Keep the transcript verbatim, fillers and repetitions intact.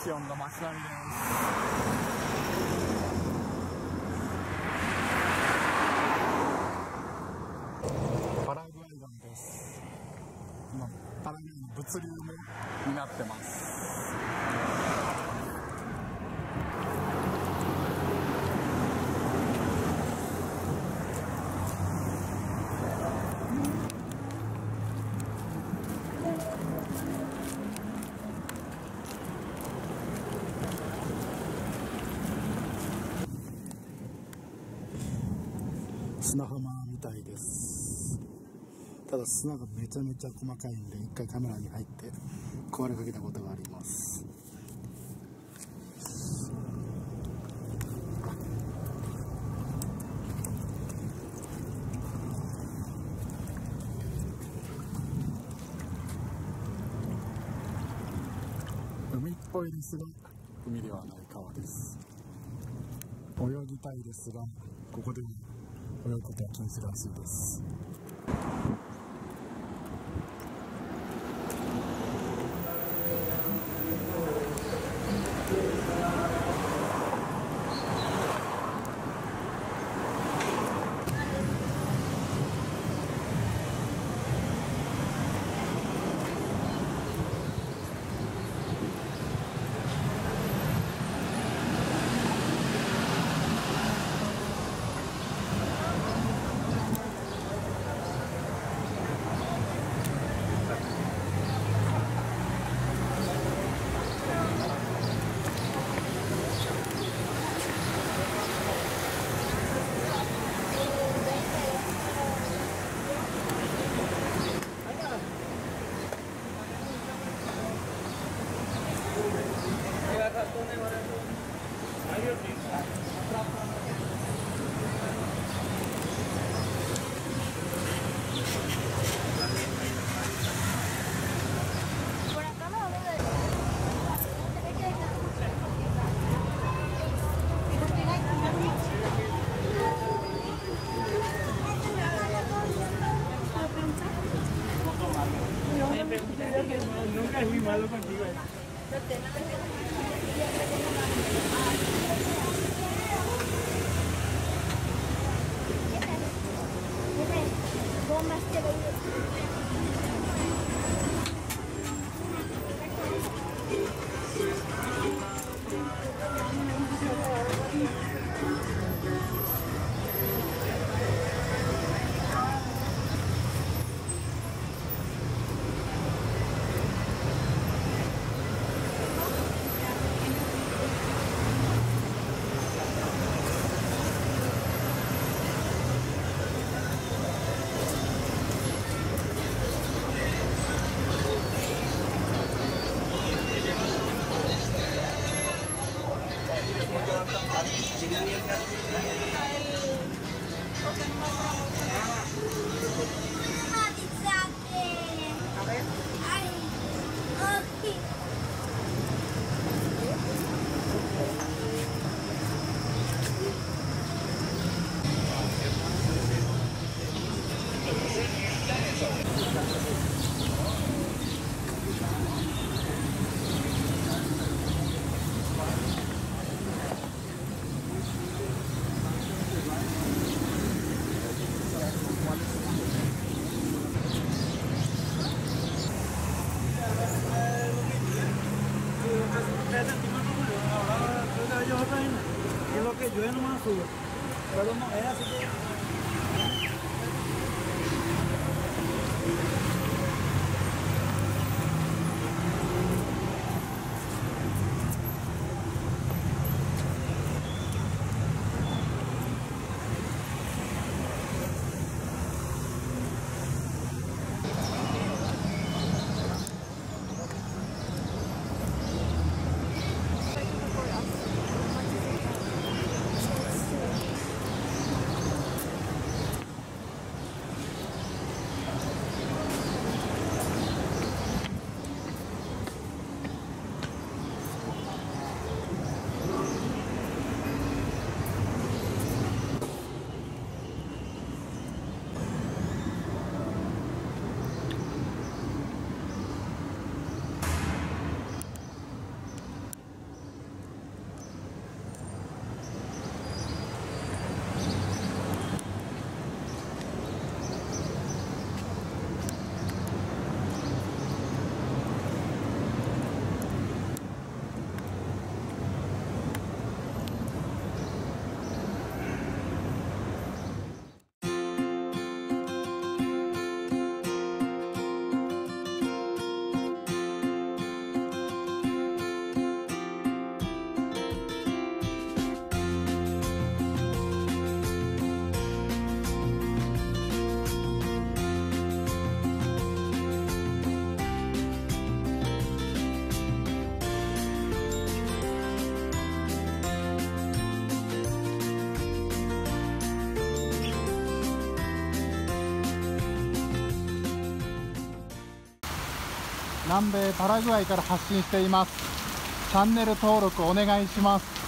気温の街並みです。パラグアイ湾です。今パラグアイの物流も担ってます。砂浜みたいです。ただ砂がめちゃめちゃ細かいんで、一回カメラに入って壊れかけたことがあります。海っぽいですが、海ではない川です。泳ぎたいですが、ここで泳ぐことは禁止らしいです。 Nunca es muy malo contigo. Es lo que yo nomás subo, pero no es así que... 南米パラグアイから発信しています。チャンネル登録お願いします。